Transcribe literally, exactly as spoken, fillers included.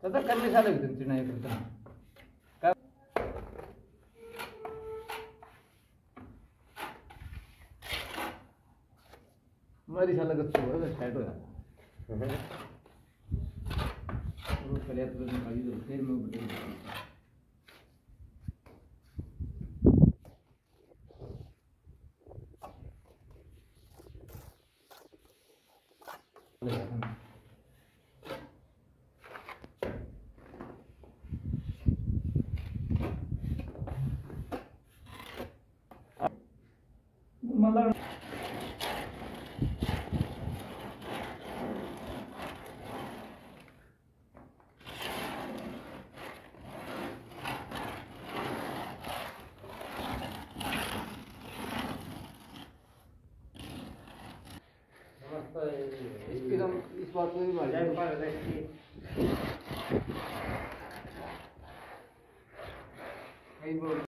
तथा करने साल भी चिना ये करता का मरी साल का चोर है साइड हो जाता वो पहले तो निकाली तो फिर मैं बता मतलब इसकी तो इस बात में भी मार जाए।